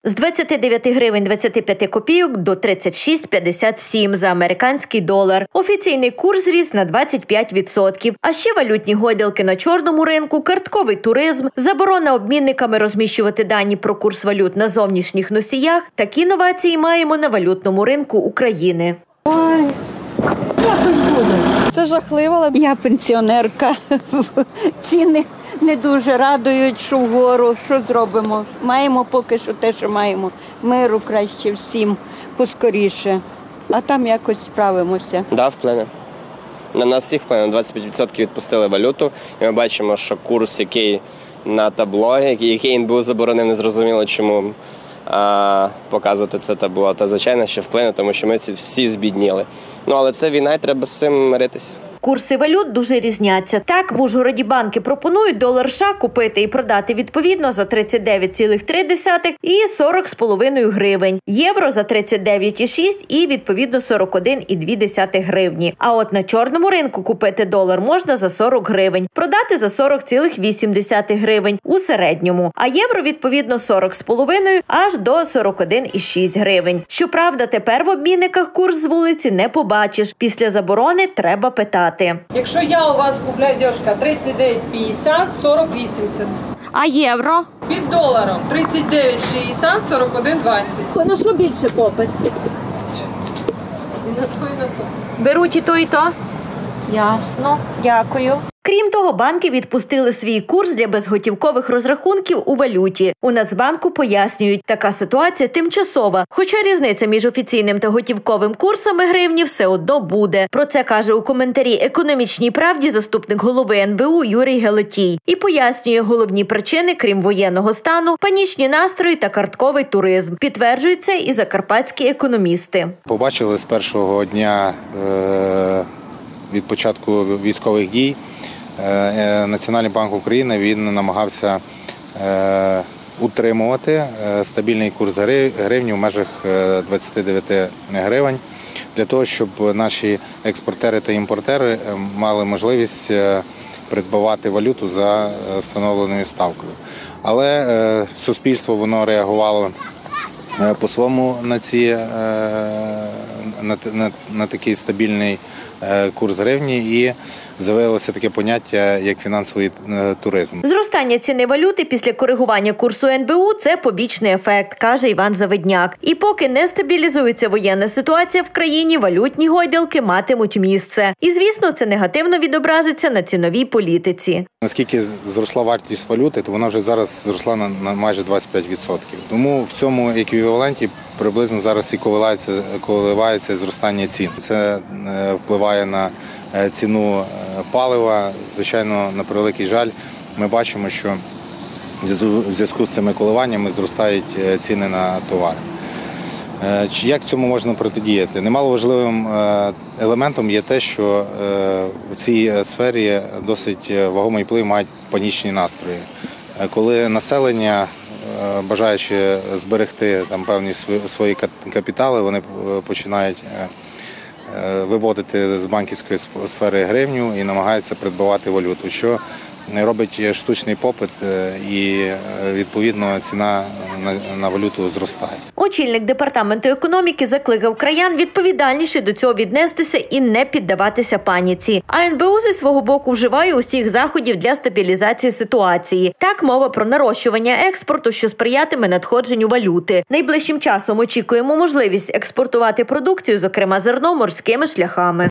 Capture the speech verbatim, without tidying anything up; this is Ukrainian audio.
З двадцяти дев'яти гривень двадцяти п'яти копійок до тридцять шість п'ятдесят сім за американський долар. Офіційний курс зріс на двадцять п'ять відсотків. А ще валютні гойдалки на чорному ринку, картковий туризм, заборона обмінниками розміщувати дані про курс валют на зовнішніх носіях. Такі новації маємо на валютному ринку України. Ой, якось буде. Це жахливо, але Я пенсіонерка. Ціни не дуже радують, що вгору. Що зробимо? Маємо поки що те, що маємо. Миру краще всім, поскоріше. А там якось справимося. Да, вплине. На нас всіх вплине. двадцять п'ять відсотків відпустили валюту. І ми бачимо, що курс, який на табло, який ен бе у заборонив, незрозуміло чому а, показувати це табло, то, звичайно, ще вплине, тому що ми всі збідніли. Ну, але це війна, і треба з цим миритися. Курси валют дуже різняться. Так, в Ужгороді банки пропонують долар США купити і продати відповідно за тридцять дев'ять цілих три десятих і сорок з половиною гривень. Євро за тридцять дев'ять цілих шість і відповідно сорок один цілих дві десятих гривні. А от на чорному ринку купити долар можна за сорок гривень, продати за сорок цілих вісім десятих гривень у середньому. А євро відповідно сорок з половиною аж до сорок один цілих шість гривень. Щоправда, тепер в обмінниках курс з вулиці не побачиш. Після заборони треба питати. Якщо я у вас купляю, дівчинка, тридцять дев'ять п'ятдесят, сорок вісімдесят. А євро? Під доларом тридцять дев'ять шістдесят, сорок один двадцять. на що більше попит? І на то, і на то. Беруть і то, і то? Ясно. Дякую. Крім того, банки відпустили свій курс для безготівкових розрахунків у валюті. У Нацбанку пояснюють, така ситуація тимчасова, хоча різниця між офіційним та готівковим курсами гривні все одно буде. Про це каже у коментарі «Економічній правді» заступник голови ен бе у Юрій Гелетій. І пояснює головні причини, крім воєнного стану, панічні настрої та картковий туризм. Підтверджують це і закарпатські економісти. Побачили з першого дня е- від початку військових дій, Національний банк України він намагався е, утримувати стабільний курс гривні в межах двадцяти дев'яти гривень, для того, щоб наші експортери та імпортери мали можливість придбавати валюту за встановленою ставкою. Але е, суспільство воно реагувало по-своєму на, ці, на, на, на такий стабільний курс гривні і з'явилося таке поняття, як фінансовий туризм. Зростання ціни валюти після коригування курсу ен бе у – це побічний ефект, каже Іван Завидняк. І поки не стабілізується воєнна ситуація в країні, валютні гойдалки матимуть місце. І, звісно, це негативно відобразиться на ціновій політиці. Наскільки зросла вартість валюти, то вона вже зараз зросла на, на майже двадцять п'ять відсотків. Тому в цьому еквіваленті приблизно зараз і коливається, коливається зростання цін. Це впливає на ціну палива. Звичайно, на превеликий жаль, ми бачимо, що в зв'язку з цими коливаннями зростають ціни на товари. Як цьому можна протидіяти? Немаловажливим елементом є те, що у цій сфері досить вагомий вплив мають панічні настрої. Коли населення, бажаючи зберегти там певні свої капітали, вони починають виводити з банківської сфери гривню і намагаються придбавати валюту, що робить штучний попит і, відповідно, ціна на валюту зростає. Очільник департаменту економіки закликав краян відповідальніше до цього віднестися і не піддаватися паніці. А ен бе у зі свого боку вживає усіх заходів для стабілізації ситуації. Так, мова про нарощування експорту, що сприятиме надходженню валюти. Найближчим часом очікуємо можливість експортувати продукцію, зокрема зерно, морськими шляхами.